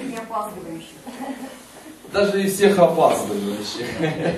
не опаздывающих. Даже и всех опаздывающих.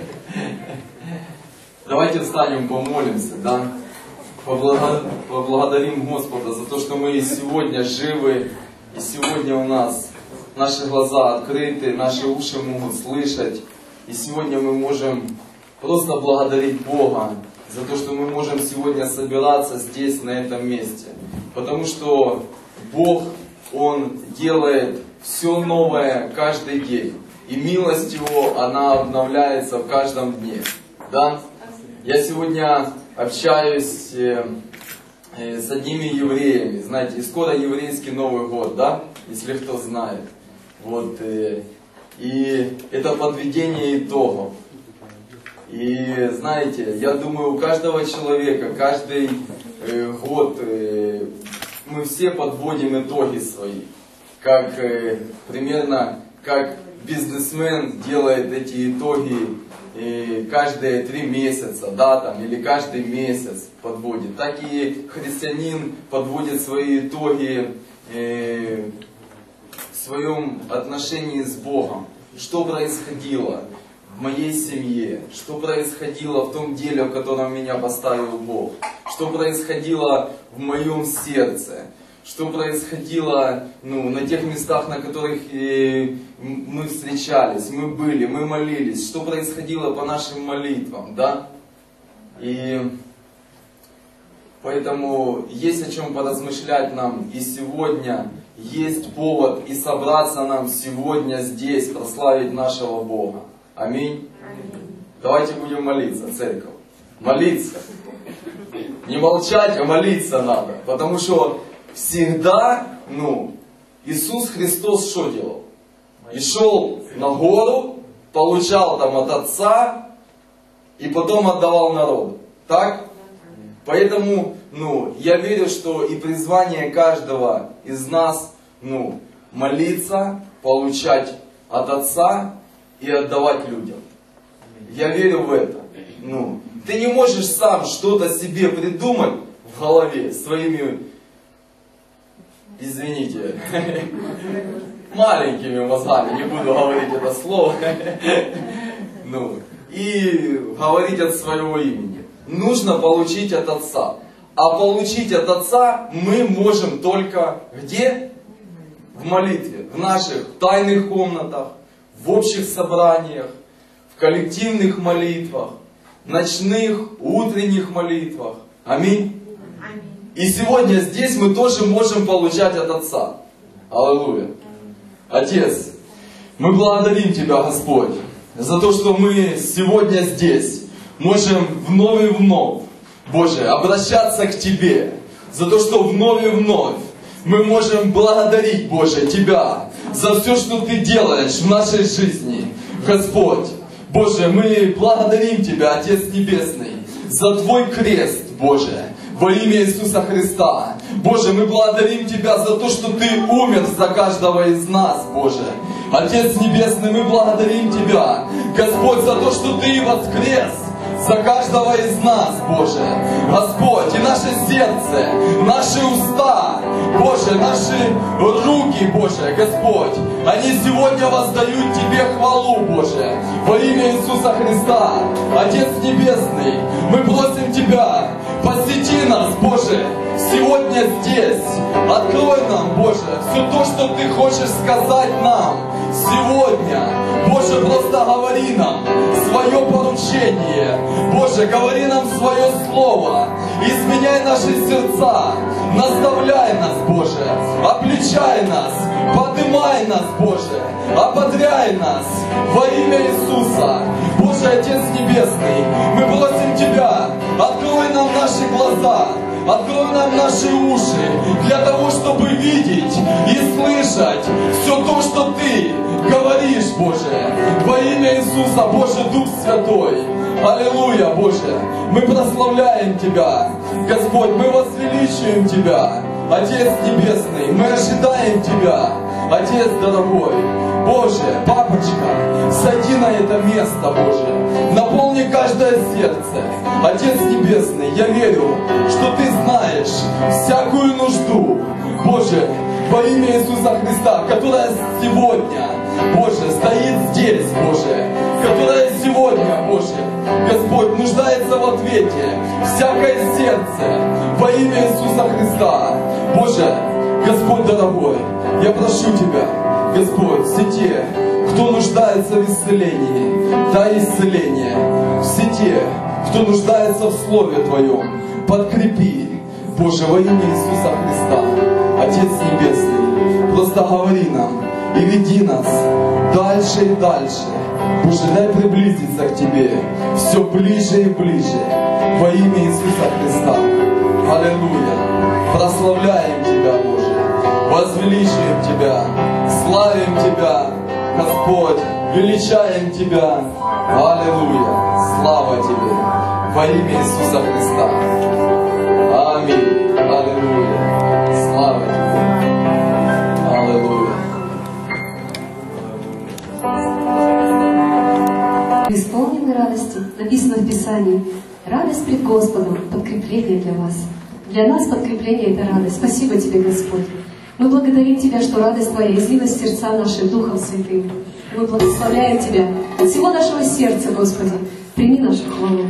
Давайте встанем, помолимся, да? Поблагодарим Господа за то, что мы и сегодня живы, и сегодня у нас наши глаза открыты, наши уши могут слышать, и сегодня мы можем просто благодарить Бога за то, что мы можем сегодня собираться здесь, на этом месте. Потому что Бог, Он делает все новое каждый день. И милость Его, она обновляется в каждом дне. Да? Я сегодня общаюсь с одними евреями. Знаете, и скоро еврейский Новый год, да? Если кто знает. Вот, и это подведение итогов. И знаете, я думаю, у каждого человека, каждый год мы все подводим итоги свои. Как примерно как бизнесмен делает эти итоги каждые 3 месяца, да, там, или каждый месяц подводит. Так и христианин подводит свои итоги в своем отношении с Богом. Что происходило в моей семье, что происходило в том деле, в котором меня поставил Бог, что происходило в моем сердце, что происходило на тех местах, на которых мы встречались, мы были, мы молились, что происходило по нашим молитвам, да? И поэтому есть о чем поразмышлять нам и сегодня, есть повод и собраться нам сегодня здесь, прославить нашего Бога. Аминь. Давайте будем молиться, церковь. Молиться. Не молчать, а молиться надо. Потому что всегда, Иисус Христос что делал? И шел на гору, получал там от Отца, и потом отдавал народу. Так? Поэтому, я верю, что и призвание каждого из нас, молиться, получать от Отца и отдавать людям. Я верю в это. Ты не можешь сам что-то себе придумать в голове своими, извините, маленькими мозгами, не буду говорить это слово, и говорить от своего имени. Нужно получить от Отца. А получить от Отца мы можем только где? В молитве, в наших тайных комнатах, в общих собраниях, в коллективных молитвах, ночных, утренних молитвах. Аминь. И сегодня здесь мы тоже можем получать от Отца. Аллилуйя. Отец, мы благодарим Тебя, Господь, за то, что мы сегодня здесь можем вновь и вновь, Боже, обращаться к Тебе. За то, что вновь и вновь мы можем благодарить, Боже, Тебя за все, что Ты делаешь в нашей жизни. Господь, Боже, мы благодарим Тебя, Отец Небесный, за Твой крест, Боже, во имя Иисуса Христа. Боже, мы благодарим Тебя за то, что Ты умер за каждого из нас, Боже. Отец Небесный, мы благодарим Тебя, Господь, за то, что Ты воскрес за каждого из нас, Боже. Господь, и наше сердце, наши уста, Боже, наши руки, Боже, Господь, они сегодня воздают Тебе хвалу, Боже, во имя Иисуса Христа. Отец Небесный, мы просим Тебя, посети нас, Боже, сегодня здесь. Открой нам, Боже, все то, что Ты хочешь сказать нам сегодня. Боже, просто говори нам свое поручение. Боже, говори нам свое слово. Изменяй наши сердца. Наставляй нас, Боже. Обличай нас. Поднимай нас, Боже. Ободряй нас во имя Иисуса. Боже, Отец Небесный, мы просим Тебя, открой нам наши глаза. Открой нам наши уши для того, чтобы видеть и слышать все то, что Ты говоришь, Боже, во имя Иисуса, Боже, Дух Святой. Аллилуйя, Боже, мы прославляем Тебя, Господь, мы возвеличиваем Тебя, Отец Небесный, мы ожидаем Тебя, Отец дорогой. Боже, Папочка, сойди на это место, Боже, наполни каждое сердце. Отец Небесный, я верю, что Ты знаешь всякую нужду, Боже, во имя Иисуса Христа, которая сегодня, Боже, стоит здесь, Боже, которая сегодня, Боже, Господь, нуждается в ответе, всякое сердце во имя Иисуса Христа. Боже, Господь дорогой, я прошу Тебя, Господь, все те, кто нуждается в исцелении, дай исцеление. Все те, кто нуждается в Слове Твоем, подкрепи, Боже, во имя Иисуса Христа. Отец Небесный, просто говори нам и веди нас дальше и дальше. Боже, дай приблизиться к Тебе все ближе и ближе во имя Иисуса Христа. Аллилуйя! Прославляем Тебя, Боже, возвеличиваем Тебя, славим Тебя, Господь, величаем Тебя. Аллилуйя! Слава Тебе во имя Иисуса Христа. Аминь. Аллилуйя. Слава Тебе. Аллилуйя. Исполнены радости, написано в Писании. Радость пред Господом, подкрепление для вас. Для нас подкрепление — это радость. Спасибо Тебе, Господь. Мы благодарим Тебя, что радость Твоя излилась в сердца наши Духом Святым. Мы благословляем Тебя от всего нашего сердца, Господи. Прими нашу хвалу.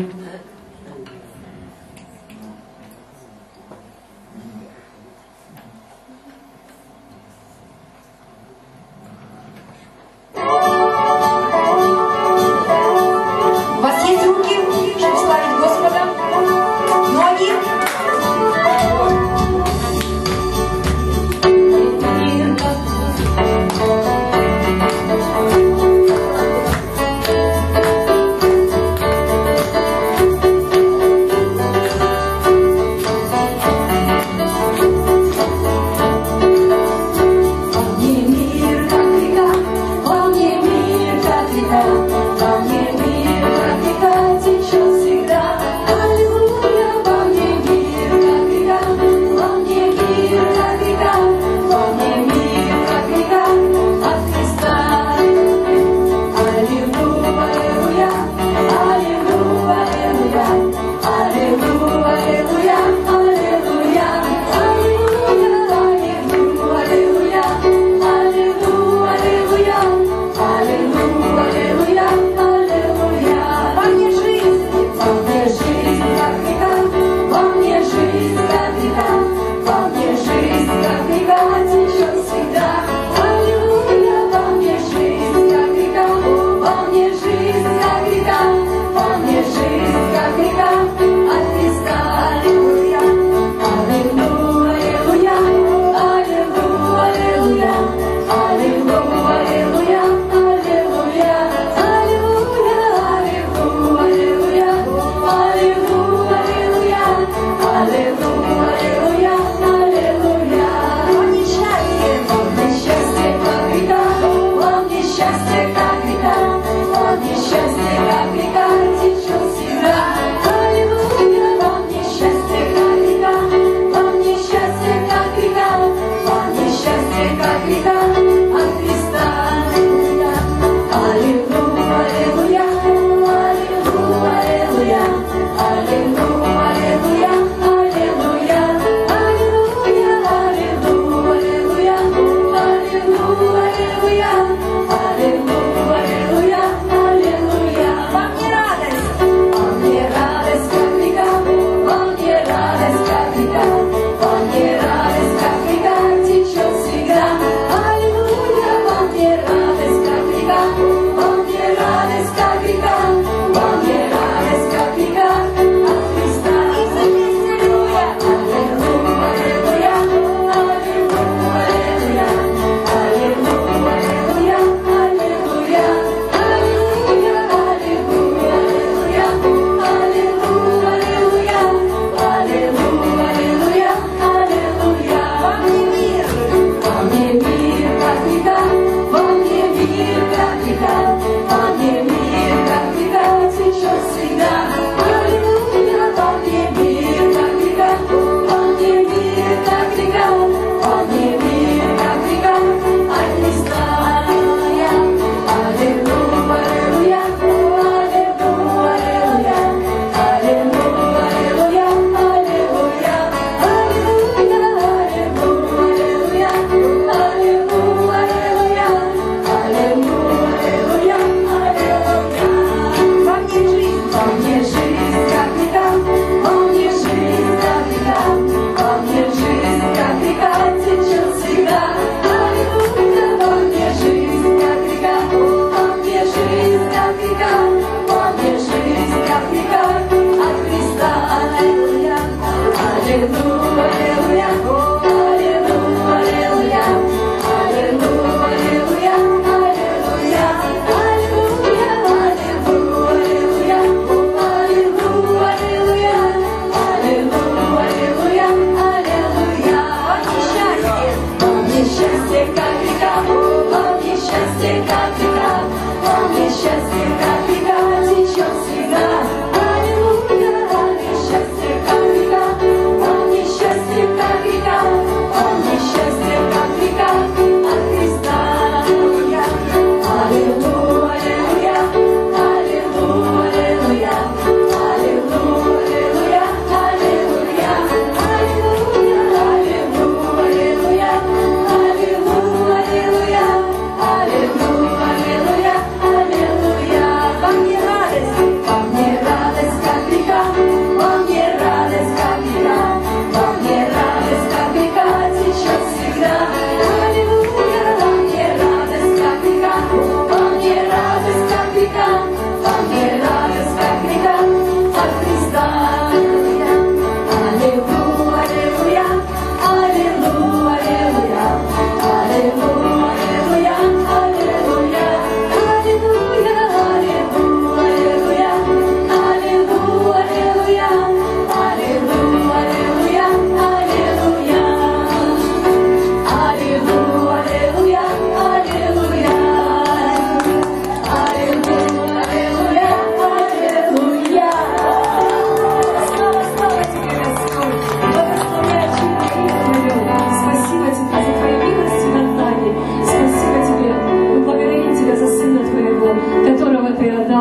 У вас есть руки, чтобы славить Господа? Ноги?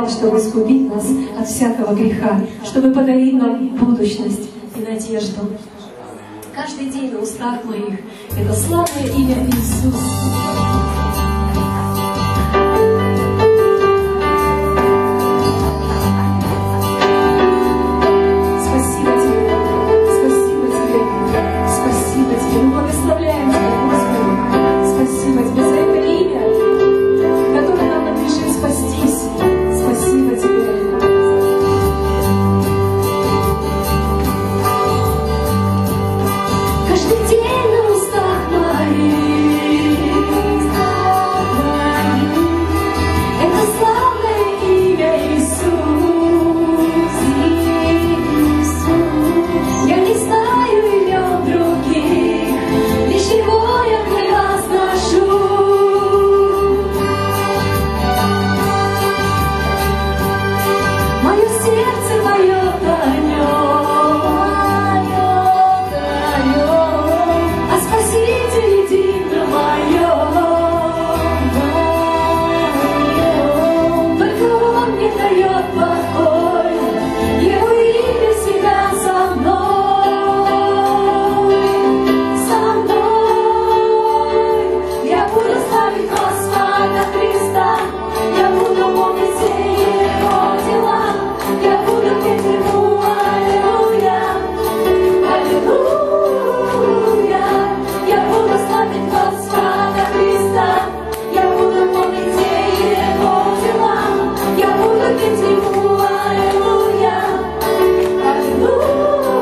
чтобы искупить нас от всякого греха, чтобы подарить нам будущность и надежду. Каждый день на устах моих это славное имя Иисус. Мы благословляем Тебя, Господи. Спасибо Тебе за это имя, которое нам надлежит спастись. Спасибо Тебе. Каждый день на устах моих это славное имя Иисус. Я не знаю имен других, лишь Его я превозношу. Мое сердце поет о Нем, о Спасителе едино моем. Только Он мне дает покой, Его имя всегда со мной. Я буду славить Господа Христа, я буду помнить все Его дела, я буду петь Ему аллилуйя, аллилуйя. Я буду славить Господа Христа, я буду помнить все Его дела, я буду петь Ему аллилуйя, аллилуйя.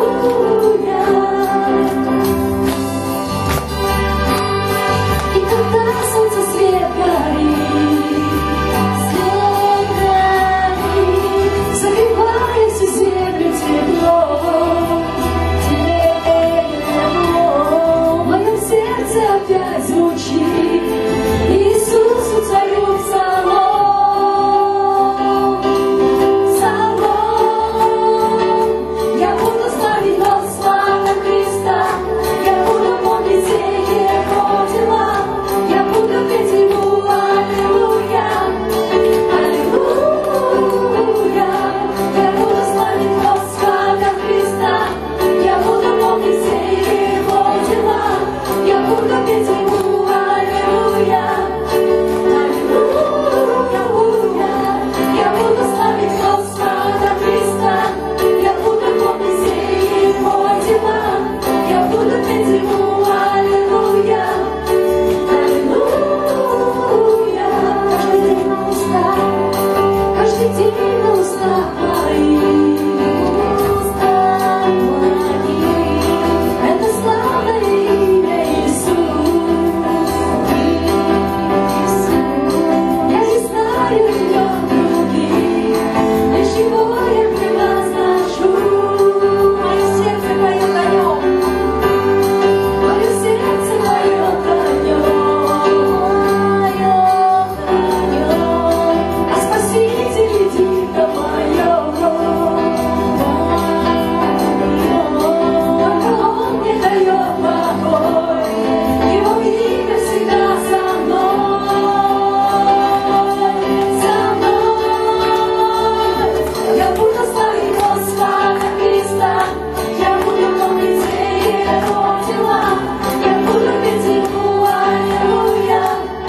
И когда солнце свет горит, согревая всю землю тепло, в моем сердце опять звучит Иисусу царю псалом. Я буду славить Господа Христа, я буду помнить все Его дела, я буду петь Ему аллилуйя, аллилуйя. Я буду славить Господа Христа, я буду помнить все Его дела, я буду петь Ему аллилуйя, аллилуйя. Я буду славить Господа Христа, я буду помнить все Его дела, я буду петь Ему аллилуйя, аллилуйя. Каждый день на устах моих это славное имя Иисус. Я не знаю имен других, лишь Его я превозношу. Мое сердце поет о Нем, мое сердце поет о Нем, о Спасителе едино моем. Только Он мне дает покой, Его имя всегда со мной, со мной. Я буду славить Господа Христа, я буду помнить все Его дела, я буду петь Ему аллилуйя,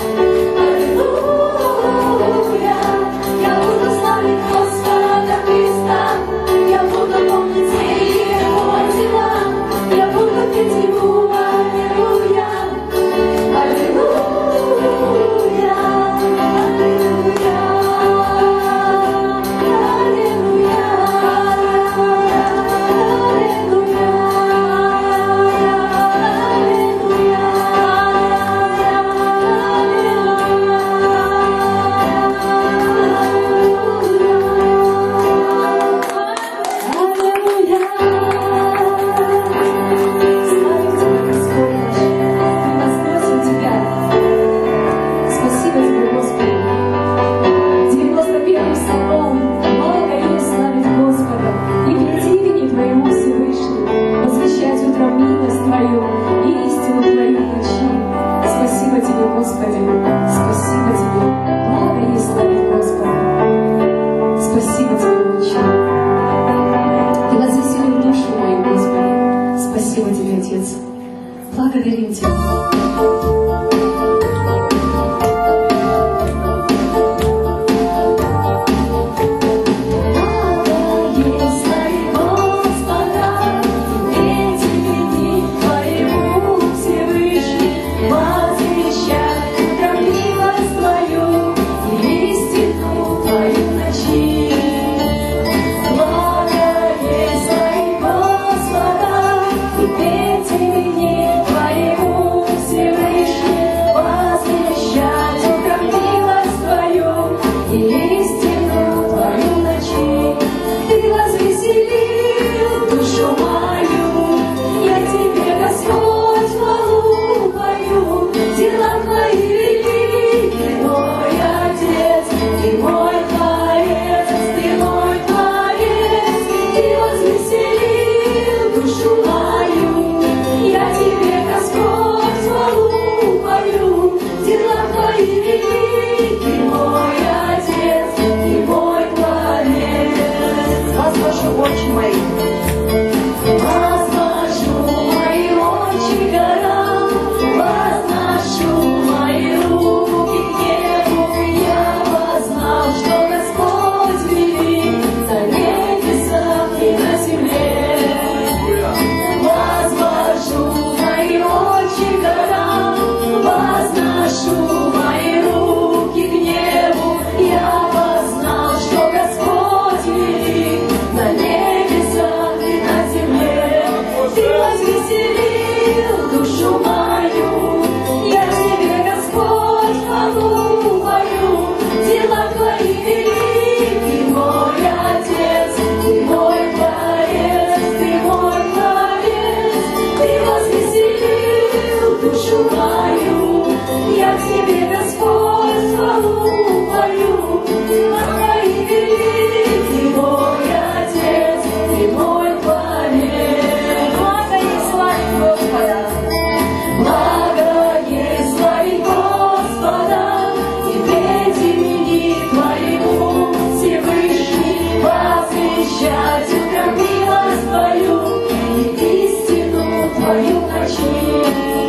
аллилуйя. Я буду славить Господа Христа, я буду помнить все Его дела, я буду петь Ему аллилуйя, аллилуйя, Спасибо тебе, Господи. 91-м псалом благо им славить Господа и прийти к имени Твоему Всевышний, возвещать утром милость Твою и истину Твою в ночи. Спасибо тебе, Господи. Спасибо тебе. Благо им славить Господа. хвалу мою, дела Твои велики, мой Отец, Ты мой Творец, Ты мой Творец, Ты возвеселил душу мою, я Тебе, Господь, хвалу мою, дела Твои велики, мой Отец, Ты мой Творец. Благо есть славить Господа, благо есть славить Господа, и петь имени Твоему, Всевышний, возвещать утром милость Твою и истину Твою в ночи.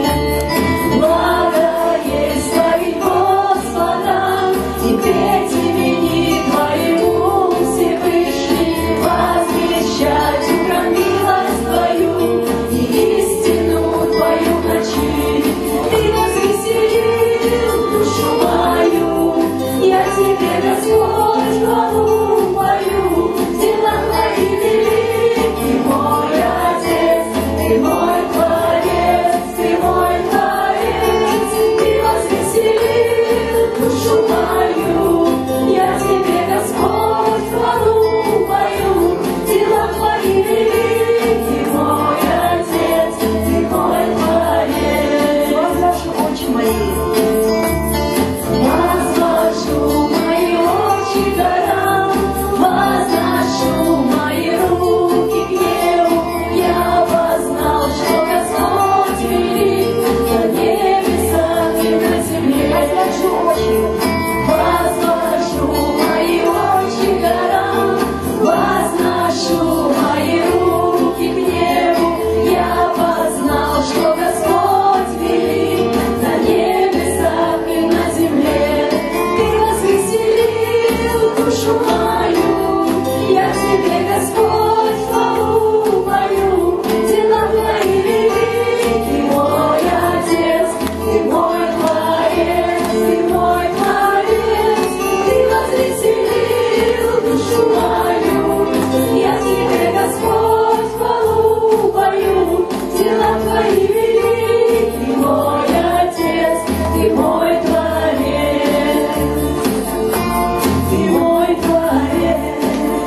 Благо есть славить Господа, и петь имени Твоему, Всевышний, возвещать утром милость Твою и истину Твою в ночи. Ты возвеселил душу мою, я Тебе, Господь, хвалу мою, дела Твои велики, мой Отец, Ты мой Творец, Ты мой Творец, Ты возвеселил душу мою, я Тебе, Господь, хвалу мою, дела Твои велики, мой Отец, Ты мой Творец. Возвожу очи мои, возвожу мои очи к горам, возношу мои руки к небу, я познал, что Господь велик на небесах и на земле. Возвожу мои очи к горам, возношу мои руки к небу, я познал, что Господь велик на небесах и на земле. Ты возвеселил душу мою, я Тебе, Господь, хвалу мою, дела Твои велики, мой Отец, Ты мой Творец, Ты мой Творец, Ты возвеселил душу мою, я Тебе, Господь, хвалу мою, дела Твои велики, мой Отец, Ты мой Творец, Ты мой Творец,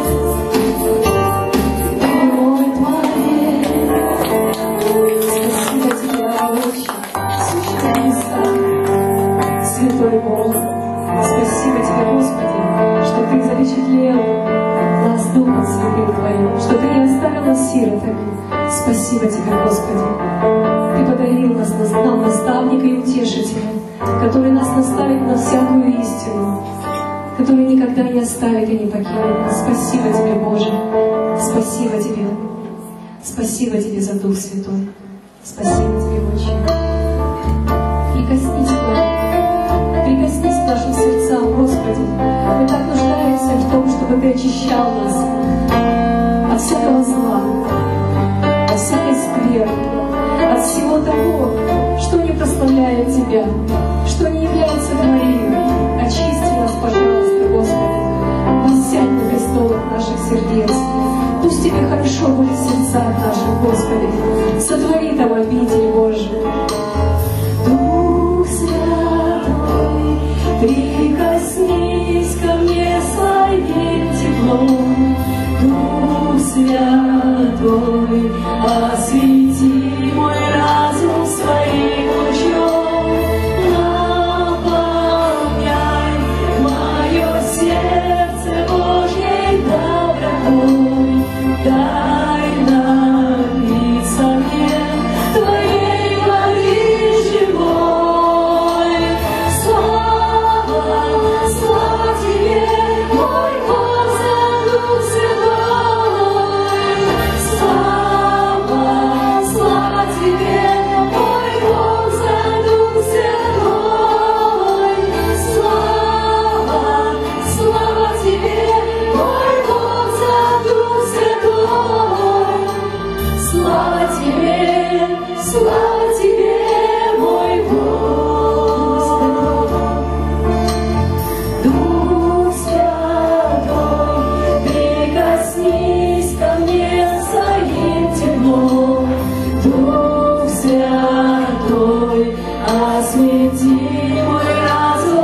Ты мой Творец. Спасибо Тебе, Отче, сущий небеса, Святой Бог. Спасибо Тебе, Господи, что Ты запечатлел нас Духом Святым Твоим, что Ты не оставил нас сиротами. Спасибо Тебе, Господи. Ты подарил нам наставника и утешителя, который нас наставит на всякую истину, который никогда не оставит и не покинет нас. Спасибо Тебе, Боже. Спасибо Тебе. Спасибо Тебе за Дух Святой. Спасибо Тебе, Отче. Прикоснись к нам. Прикоснись к нашим сердцам, Господи. Мы так нуждаемся в том, чтобы Ты очищал нас от всякого зла, от всякой скверны, от всего того, что не прославляет Тебя, что не является Твоим. Очисти нас, пожалуйста, Господи. Воссядь на престолах наших сердец. Пусть Тебе хорошо будет в сердцах наших, Господи. Сотвори там обитель Божию. Дух Святой, прикоснись ко мне своим теплом. Дух Святой, освети мой разум своим лучом. Наполняй мое сердце Божьей добротой. Дай напиться мне Твоей воды живой. Слава, слава Тебе, мой Бог, за Дух Святой. Слава, слава Тебе, мой Бог, за Дух Святой. Слава, слава Тебе, мой Бог, за Дух Святой. Слава Тебе, мой Бог. Дух Святой, прикоснись ко мне своим теплом. Дух Святой, освети мой разум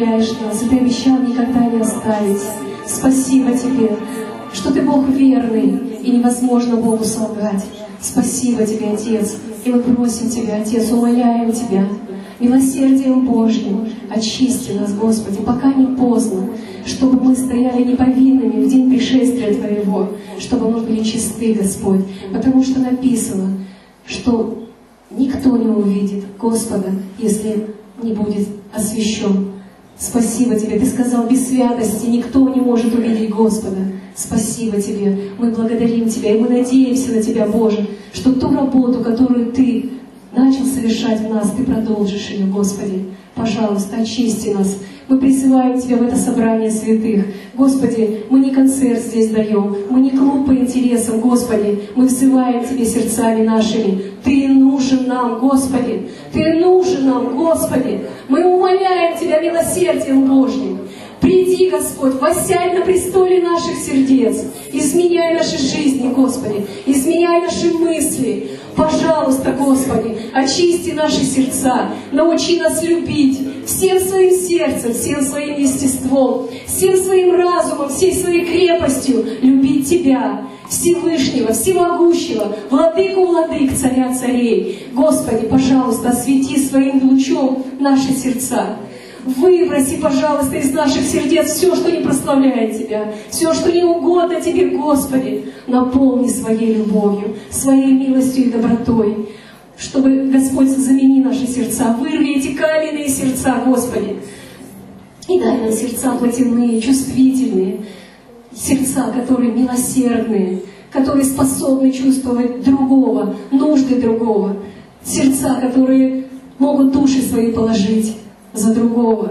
оставляешь нас, и Ты обещал никогда не оставить. Спасибо Тебе, что Ты Бог верный, и невозможно Богу солгать. Спасибо Тебе, Отец, и мы просим Тебя, Отец, умоляем Тебя, милосердием Божьим очисти нас, Господи, пока не поздно, чтобы мы стояли неповинными в день пришествия Твоего, чтобы мы были чисты, Господь, потому что написано, что никто не увидит Господа, если не будет освящен. Спасибо Тебе. Ты сказал, без святости никто не может увидеть Господа. Спасибо Тебе. Мы благодарим Тебя, и мы надеемся на Тебя, Боже, что ту работу, которую Ты начал совершать в нас, Ты продолжишь ее, Господи. Пожалуйста, очисти нас. Мы призываем Тебя в это собрание святых. Господи, мы не концерт здесь даем, мы не клуб по интересам, Господи. Мы взываем Тебе сердцами нашими. Ты нужен нам, Господи. Ты нужен нам, Господи. Мы умоляем Тебя милосердием Божьим. Приди, Господь, воссядь на престоле наших сердец. Изменяй наши жизни, Господи. Изменяй наши мысли. Пожалуйста, Господи, очисти наши сердца. Научи нас любить всем своим сердцем, всем своим естеством, всем своим разумом, всей своей крепостью любить Тебя, Всевышнего, Всемогущего, Владыку владык, Царя царей. Господи, пожалуйста, освети своим лучом наши сердца. Выброси, пожалуйста, из наших сердец все, что не прославляет Тебя, все, что не угодно Тебе, Господи. Наполни своей любовью, своей милостью и добротой. Чтобы, Господь, замени наши сердца, вырви эти каменные сердца, Господи. И дай нам сердца плотяные, чувствительные, сердца, которые милосердные, которые способны чувствовать другого, нужды другого. Сердца, которые могут души свои положить за другого,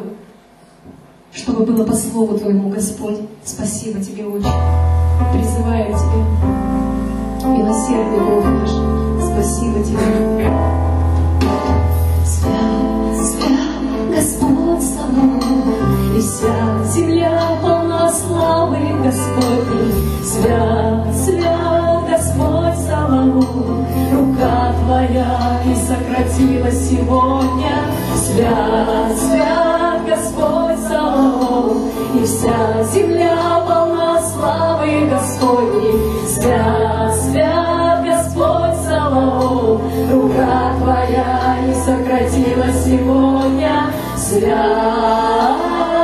чтобы было по слову Твоему, Господь. Спасибо Тебе, Отче. Призываем Тебя, милосердный Бог наш. Спасибо Тебе. Свят, свят, Господь Саваоф, и вся земля полна славы Господней. Свят, свят, Господь Саваоф, рука Твоя и сократилась сегодня. Свят, свят, Господь Саваоф, и вся земля полна славы Господней. Свят, свят, Господь Саваоф, рука Твоя не сократилась сегодня. Свят.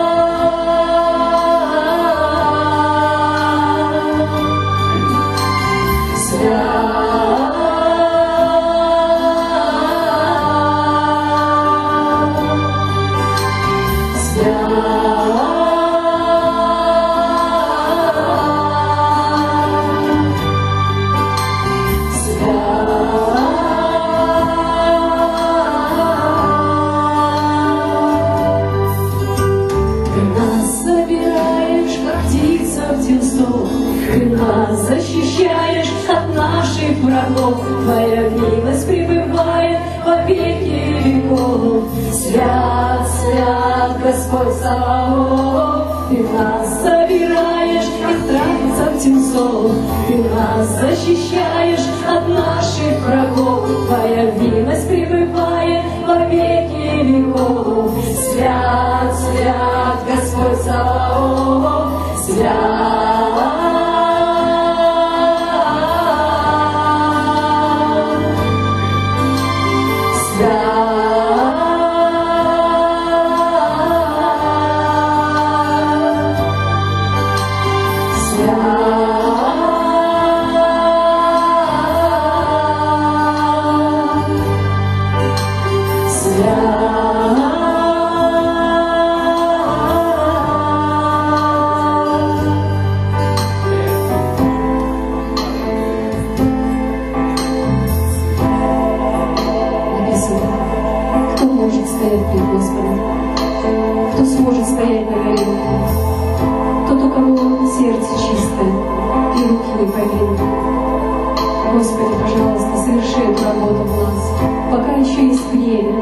Защищаешь от наших врагов, Твоя милость пребывает во веки веков. Свят, свят, Господь Саваоф, Ты нас собираешь из трапезов птенцов, Ты нас защищаешь от наших врагов, Твоя милость пребывает во веки веков. Свят, свят, Господь Саваоф, свят. Господи, пожалуйста, соверши эту работу в нас. Пока еще есть время,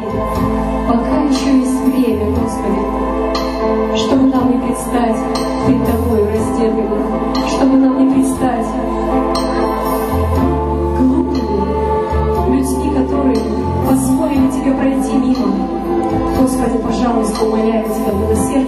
Господи, чтобы нам не предстать пред Тобой раздельными, чтобы нам не предстать глупыми людьми, которые позволили Тебе пройти мимо. Господи, пожалуйста, умоляю Тебя, милосердие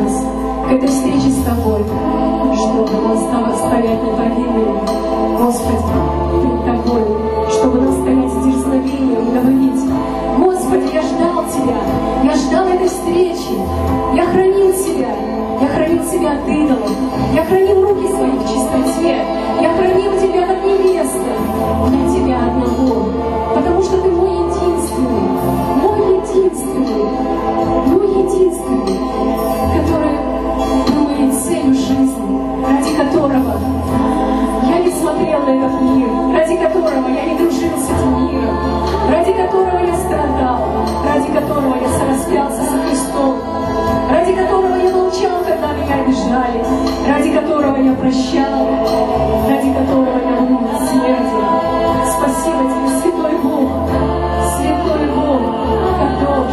нас к этой встрече с Тобой, чтобы нам стоять непобедными, Господи, перед Тобой, чтобы нам стоять с дерзновением и говорить: Господи, я ждал Тебя, я ждал этой встречи, я хранил Тебя от идолов, я хранил руки свои в чистоте, я хранил Тебя как невеста для Тебя одного, потому что Ты мой единственный, который был моей целью жизни, ради которого я не смотрел на этот мир, ради которого я не дружил с этим миром, ради которого я страдал, ради которого я сораспялся со Христом, ради которого я молчал, когда меня обижали, ради которого я прощал, ради которого я умер от смерти. Спасибо Тебе, Святой Бог, Кадош,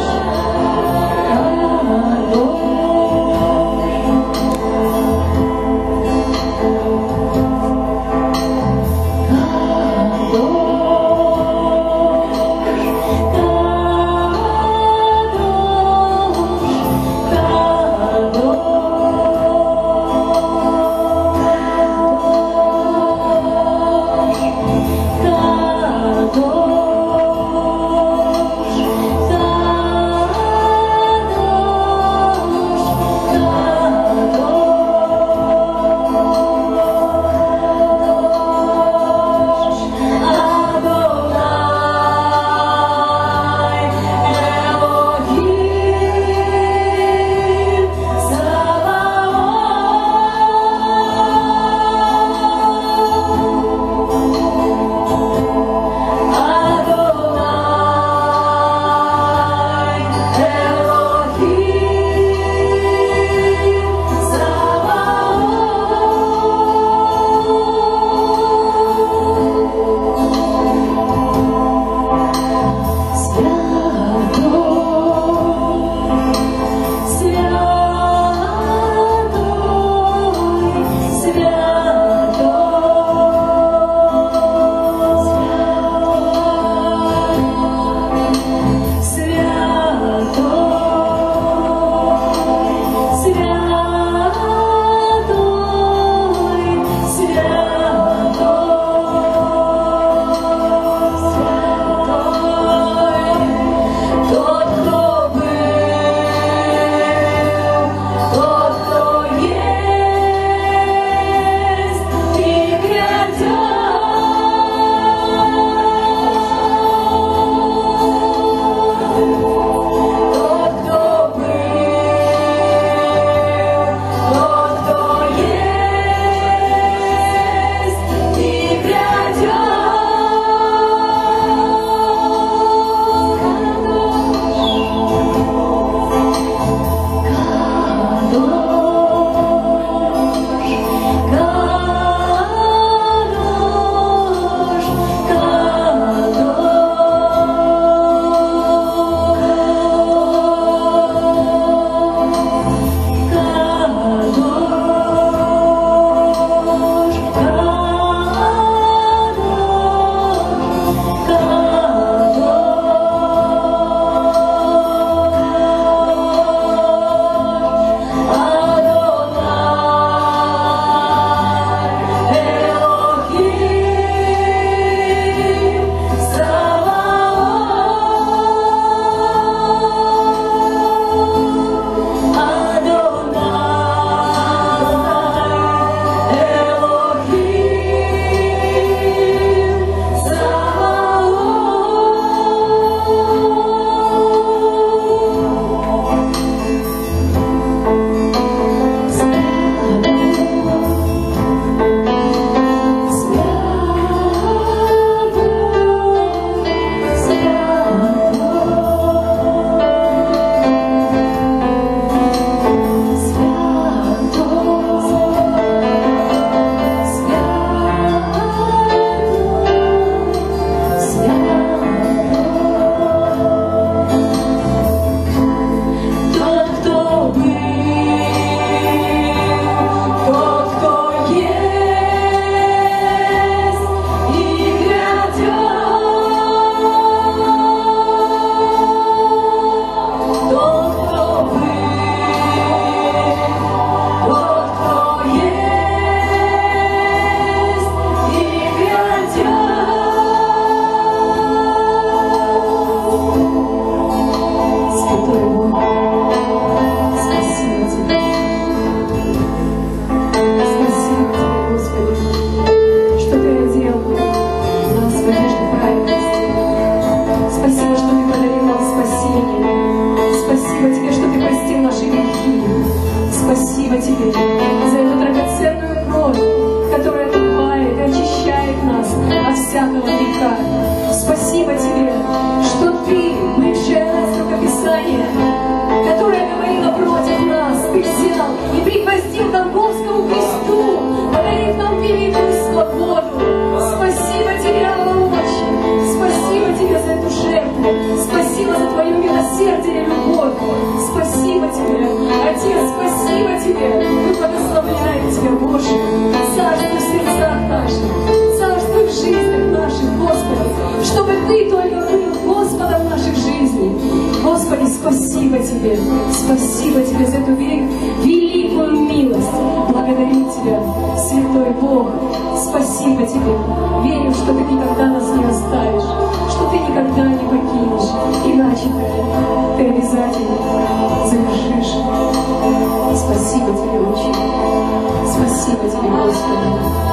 Спасибо Тебе за эту великую милость. Благодарю Тебя, Святой Бог. Спасибо Тебе. Верю, что Ты никогда нас не оставишь, что Ты никогда не покинешь. Иначе Ты обязательно завершишь. Спасибо Тебе, очень. Спасибо Тебе, Господи.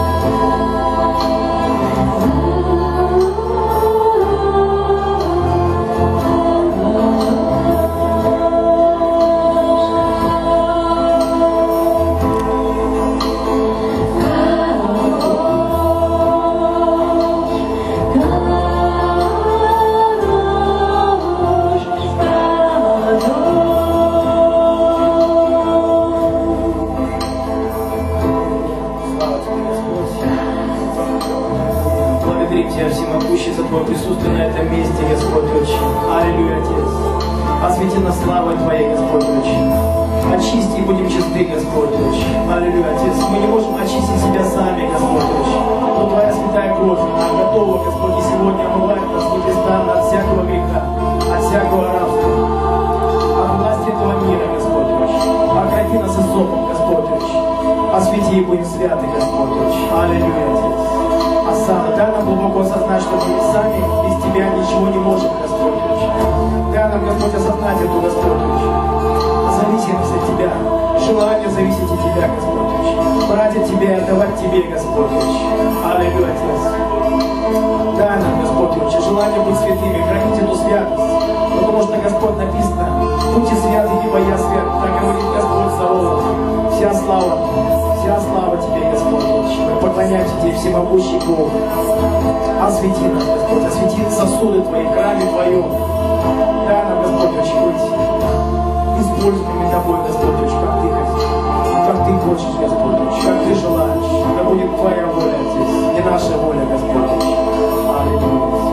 Тебя всемогущий за Твое присутствие на этом месте, Господь очень. Аллилуйя, Отец. Освети нас славой Твоей, Господь очень. Очисти и будем чисты, Господь очень. Аллилуйя, Отец. Мы не можем очистить себя сами, Господь очень. Но Твоя святая кровь, она готова, Господь, и сегодня омывает нас непрестанно от всякого греха, от всякого рабства, от власти этого мира, Господь очень. Окропи нас исопом, Господь очень. Освети и будем святы, Господь очень. Аллилуйя, Отец. Дай нам глубоко осознать, что мы сами без Тебя ничего не можем, Господь. Дай нам, Господь, осознать эту, Господь. Зависимость от Тебя, желание зависеть от Тебя, Господь. Брать от Тебя и давать Тебе, Господь. Аллилуйя, Отец. Дай нам, Господь, желание быть святыми, хранить эту святость. Потому что, Господь, написано, будьте святы, ибо я свят. Так говорит Господь Саваоф. Вся слава Тебе, Господь. Мы поклоняемся Тебе, всемогущий Бог. Освети нас, Господь, освети сосуды Твои, храме Твоем. Дай нам, Господь, быть используемыми Тобой, Господь, как Ты хочешь, Господь, как Ты желаешь. Да будет Твоя воля, Отец, не наша воля, Господь. Аллилуйя.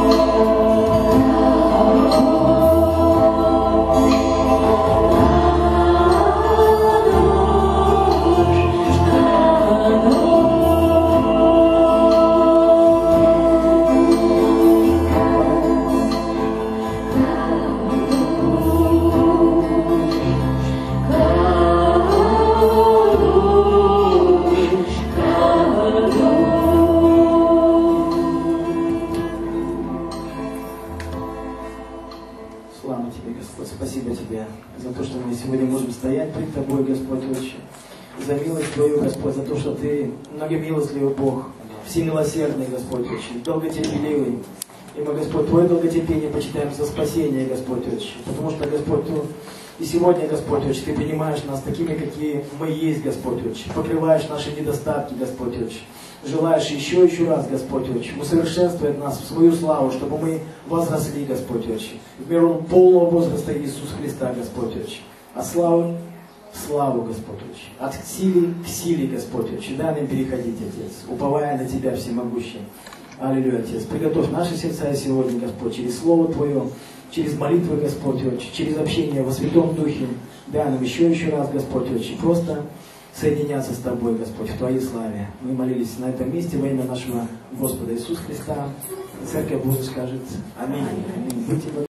Слава Тебе, Господь, спасибо Тебе за то, что мы сегодня можем стоять пред Тобой, Господь, Отче. За милость Твою, Господь, за то, что Ты многомилостливый Бог, всемилосердный, Господь, Отче, долготерпеливый. И мы, Господь, Твое долготерпение почитаем за спасение, Господь, Отче. Потому что, Господь, и сегодня, Господь, Отче, Ты принимаешь нас такими, какие мы есть, Господь, Отче. Покрываешь наши недостатки, Господь, Отче. Желаешь еще раз, Господь Отче, усовершенствовать нас в свою славу, чтобы мы возросли, Господь Отче, в меру полного возраста Иисуса Христа, Господь Отче. От славы в славу, Господь Отче. От силы к силе, Господь Отче. Дай нам переходить, Отец, уповая на Тебя, всемогущий. Аллилуйя, Отец. Приготовь наши сердца сегодня, Господь, через Слово Твое, через молитвы, Господь Отче, через общение во Святом Духе. Дай нам еще раз, Господь Отче, просто соединяться с Тобой, Господь, в Твоей славе. Мы молились на этом месте во имя нашего Господа Иисуса Христа. Церковь Божия скажет Аминь. Аминь.